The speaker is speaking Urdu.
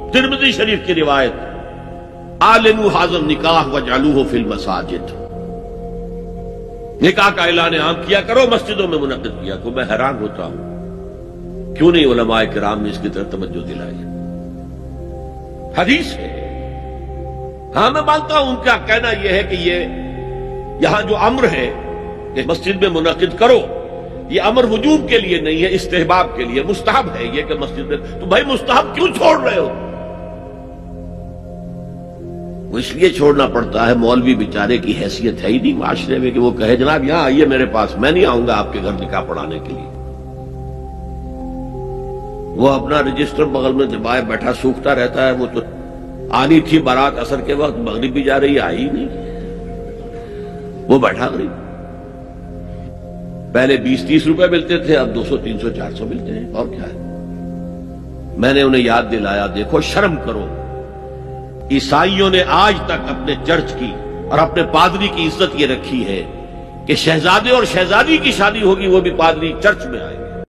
ترمذی شریف کی روایت، اعلنوا ھذا النکاح وجعلوہ فی المساجد، نکاح کا اعلان عام کیا کرو، مسجدوں میں منعقد کیا کرو۔ میں حیران ہوتا ہوں کیوں نہیں علماء کرام نے اس کی طرف توجہ دلائی۔ حدیث ہے، ہاں میں مانتا ہوں ان کا کہنا یہ ہے کہ یہ یہاں جو امر ہے کہ مسجد میں منعقد کرو، یہ امر وجوب کے لیے نہیں ہے، استحباب کے لیے، مستحب ہے یہ کہ مسجد میں۔ تو بھائی مستحب کیوں چھوڑ رہے ہو؟ وہ اس لیے چھوڑنا پڑتا ہے، مولوی بیچارے کی حیثیت ہے ہی نہیں معاشرے میں کہ وہ کہے جناب یہاں آئیے میرے پاس، میں نہیں آؤں گا آپ کے گھر نکاح پڑھانے کے لیے۔ وہ اپنا رجسٹر بغل میں دبائے بیٹھا سوکھتا رہتا ہے۔ وہ تو آنی تھی بارات عصر کے وقت، مغرب بھی جا رہی، آئی نہیں، وہ بیٹھا غریب۔ پہلے 20-30 روپے ملتے تھے، اب 200 300 400 ملتے ہیں، اور کیا ہے۔ میں نے انہیں یاد دلایا دیکھو شرم کرو، عیسائیوں نے آج تک اپنے چرچ کی اور اپنے پادری کی عزت یہ رکھی ہے کہ شہزادے اور شہزادی کی شادی ہوگی وہ بھی پادری چرچ میں آئیں گے۔